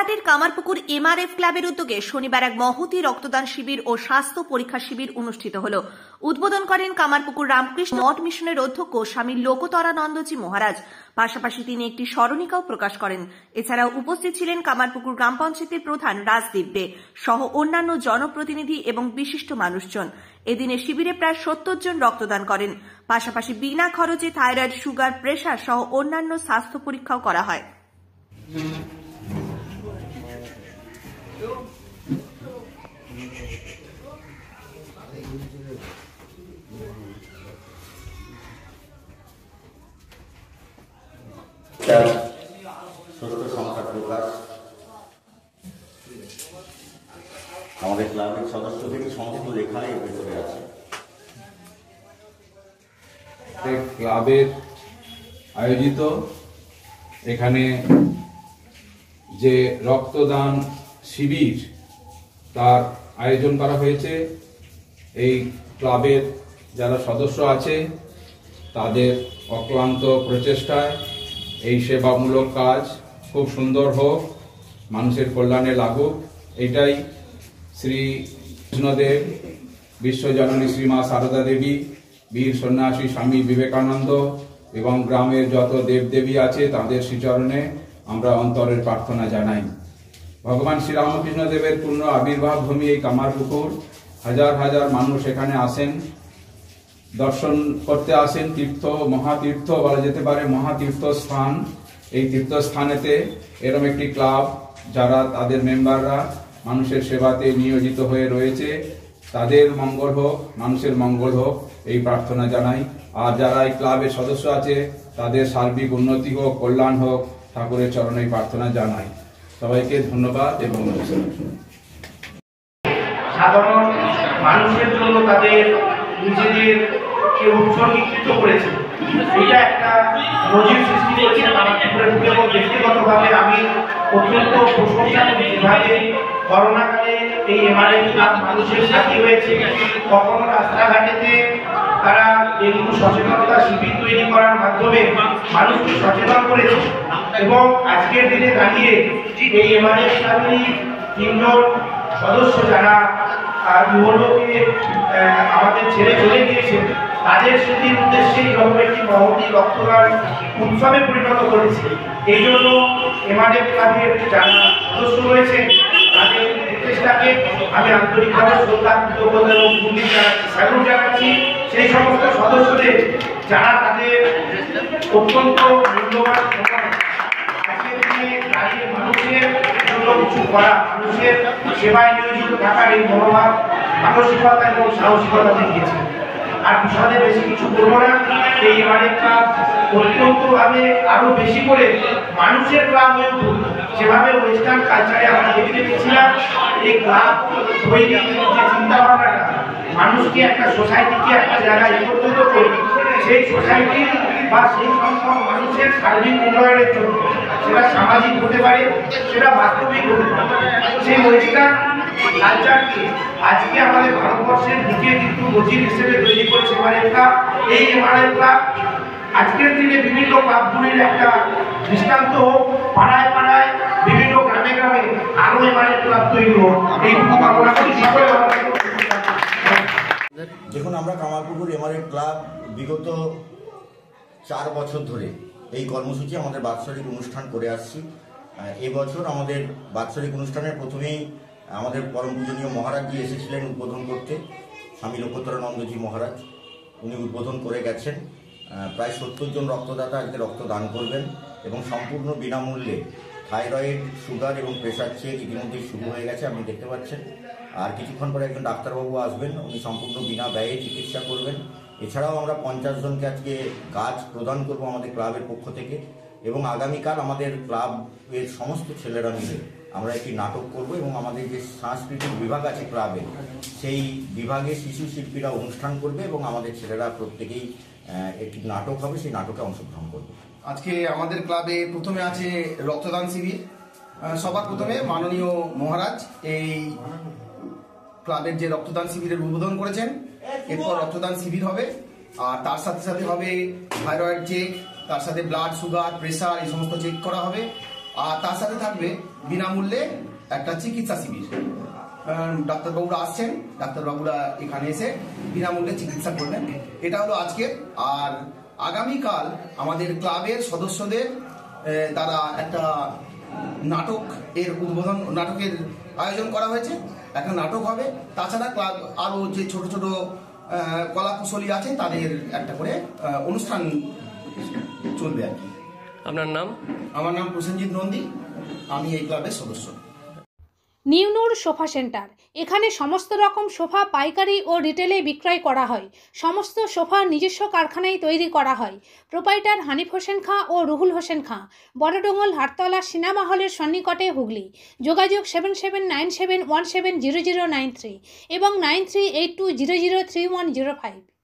গোলাঘাটের Kamarpukur MRF ক্লাবের উদ্যোগে শনিবার এক মহতী রক্তদান শিবির ও স্বাস্থ্য পরীক্ষা শিবির অনুষ্ঠিত হল। উদ্বোধন করেন কামারপুকুর রামকৃষ্ণ মঠ মিশনের অধ্যক্ষ স্বামী লোকতরানন্দজি মহারাজ। পাশাপাশি তিনি একটি স্মরণিকাও প্রকাশ করেন। এছাড়াও উপস্থিত ছিলেন কামারপুকুর গ্রাম পঞ্চায়েতের প্রধান রাজদীপ দে সহ অন্যান্য জনপ্রতিনিধি এবং বিশিষ্ট মানুষজন। এদিনে শিবিরে প্রায় 70 জন রক্তদান করেন। পাশাপাশি বিনা খরচে থাইরয়েড, সুগার, প্রেসার সহ অন্যান্য স্বাস্থ্য পরীক্ষাও করা হয়। আমাদের ক্লাবের সদস্য থেকে সমস্ত লেখা এর ভেতরে আছে। ক্লাবের আয়োজিত এখানে যে রক্তদান শিবির তার আয়োজন করা হয়েছে। এই ক্লাবের যারা সদস্য আছে তাদের অক্লান্ত প্রচেষ্টায় এই সেবামূলক কাজ খুব সুন্দর হোক, মানুষের কল্যাণে লাগুক, এটাই শ্রী কৃষ্ণদেব, বিশ্বজননী শ্রীমা সারদা দেবী, বীর সন্ন্যাসী স্বামী বিবেকানন্দ এবং গ্রামের যত দেবদেবী আছে তাদের শ্রীচরণে আমরা অন্তরের প্রার্থনা জানাই। ভগবান শ্রীরামকৃষ্ণ দেবের পূর্ণ আবির্ভাব ভূমি এই কামারপুকুর। হাজার হাজার মানুষ এখানে আসেন, দর্শন করতে আসেন। তীর্থ, মহাতীর্থ বলা যেতে পারে, মহাতীর্থ স্থান। এই তীর্থস্থানেতে এরকম একটি ক্লাব যারা তাদের মেম্বাররা মানুষের সেবাতে নিয়োজিত হয়ে রয়েছে, তাদের মঙ্গল হোক, মানুষের মঙ্গল হোক, এই প্রার্থনা জানাই। আর যারা এই ক্লাবের সদস্য আছে তাদের সার্বিক উন্নতি হোক, কল্যাণ হোক, ঠাকুরের চরণে প্রার্থনা জানাই। সবাইকে ধন্যবাদ এবং সাধারণ মানুষের জন্য তাদের নিজেদেরকে উৎসর্গীকৃত করেছে। এটা একটা নজির সৃষ্টি করেছে কামারপুকুরের। এবং ব্যক্তিগতভাবে আমি অত্যন্ত প্রশংসা করি যেভাবে করোনাকালে এই এমআরএফ ক্লাব মানুষের সাথী হয়েছে। কখনো রাস্তাঘাটেতে তারা ডেঙ্গু সচেতনতা শিবির তৈরি করার মাধ্যমে মানুষকে সচেতন করেছে। এবং আজকের দিনে দাঁড়িয়ে এই এমআরএফ ক্লাবেরই 3 জন সদস্য যারা ইহলোকে আমাদের ছেড়ে চলে গিয়েছেন, তাদের স্মৃতির উদ্দেশ্যে এরকম একটি মহতী রক্তদান উৎসবে পরিণত করেছে। এই জন্য এমআরএফ ক্লাবের যারা সদস্য রয়েছে তাদের প্রচেষ্টাকে আমি আন্তরিকভাবে শ্রদ্ধা, কৃতজ্ঞতা এবং স্যালুট জানাচ্ছি। সেই সমস্ত সদস্যদের যারা তাদের অত্যন্ত মূল্যবান আজকের দিনে দাঁড়িয়ে মানুষের জন্য কিছু করা, মানুষের সেবায় নিয়োজিত থাকার এই মনোভাব, মানসিকতা এবং সাহসিকতা দেখিয়েছে। আর বিষয়ে বেশি কিছু বলবো না। এই এমআরএফ ক্লাব অত্যন্তভাবে আরো বেশি করে মানুষের ক্লাব হয়ে উঠুক, যেভাবে ওয়েস্টার্ন কালচারে আমরা দেখতে পেয়েছিলাম এই ক্লাব তৈরির যে চিন্তাভাবনাটা মানুষকে, একটা সোসাইটিকে একটা জায়গায় একত্রিত করে সেই সোসাইটি বা সেই সংখ্যক মানুষের সার্বিক উন্নয়নের জন্য, সেটা সামাজিক হতে পারে, সেটা বাস্তবিক হতে পারে, সেই ওয়েস্টার্ন কালচারকে আজকে আমাদের ভারতবর্ষের বুকে কিন্তু নজির হিসেবে তৈরি করেছে এমআরএফ ক্লাব। এই এমআরএফ ক্লাব আজকের দিনে বিভিন্ন ক্লাবগুলির একটা দৃষ্টান্ত হোক, পাড়ায় পাড়ায় বিভিন্ন গ্রামে গ্রামে আরো এমআরএফ ক্লাব তৈরি হোক, এইটুকু কামনা করি। দেখুন, আমরা কামারপুকুর এমআরএফ ক্লাব বিগত 4 বছর ধরে এই কর্মসূচি আমাদের বাৎসরিক অনুষ্ঠান করে আসছি। এবছর আমাদের বাৎসরিক অনুষ্ঠানের প্রথমেই আমাদের পরম পূজনীয় মহারাজজি এসেছিলেন উদ্বোধন করতে, স্বামী লোকতরানন্দজি মহারাজ। উনি উদ্বোধন করে গেছেন। প্রায় 70 জন রক্তদাতা আজকে রক্তদান করবেন এবং সম্পূর্ণ বিনামূল্যে থাইরয়েড, সুগার এবং প্রেশার চেক ইতিমধ্যেই শুরু হয়ে গেছে, আপনি দেখতে পাচ্ছেন। আর কিছুক্ষণ পরে একজন ডাক্তারবাবু আসবেন, উনি সম্পূর্ণ বিনা ব্যয়ে চিকিৎসা করবেন। এছাড়াও আমরা 50 জনকে আজকে গাছ প্রদান করব আমাদের ক্লাবের পক্ষ থেকে। এবং আগামীকাল আমাদের ক্লাবের সমস্ত ছেলেরা মিলে আমরা একটি নাটক করব এবং আমাদের যে সাংস্কৃতিক বিভাগ আছে ক্লাবে, সেই বিভাগে শিশু শিল্পীরা অনুষ্ঠান করবে এবং আমাদের ছেলেরা প্রত্যেকেই একটি নাটক হবে, সেই নাটকে অংশগ্রহণ করবে। আজকে আমাদের ক্লাবে প্রথমে আছে রক্তদান শিবির। সবার প্রথমে মাননীয় মহারাজ এই ক্লাবের যে রক্তদান শিবিরের উদ্বোধন করেছেন। এরপর রক্তদান শিবির হবে, আর তার সাথে সাথে হবে থাইরয়েড চেক, তার সাথে ব্লাড, সুগার, প্রেসার এই সমস্ত চেক করা হবে। আর তার সাথে থাকবে বিনামূল্যে একটা চিকিৎসা শিবির। ডাক্তারবাবুরা আসছেন, ডাক্তারবাবুরা এখানে এসে বিনামূল্যে চিকিৎসা করবেন। এটা হলো আজকের। আর আগামীকাল আমাদের ক্লাবের সদস্যদের দ্বারা একটা নাটকের আয়োজন করা হয়েছে। একটা নাটক হবে। তাছাড়া ক্লাব আরো যে ছোট ছোট কলা কুশলী আছে তাদের একটা করে অনুষ্ঠান চলবে আর কি। আপনার নাম? আমার নাম প্রসেনজিৎ নন্দী, আমি এই ক্লাবের সদস্য। নিউ নূর সোফা সেন্টার, এখানে সমস্ত রকম সোফা পাইকারি ও রিটেলে বিক্রয় করা হয়। সমস্ত সোফা নিজস্ব কারখানায় তৈরি করা হয়। প্রোপাইটার হানিফ হোসেন খাঁ ও রুহুল হোসেন খাঁ, বড়ডোঙ্গল হাটতলা সিনেমা হলের সন্নিকটে, হুগলি। যোগাযোগ 7797170093 এবং 9382003105।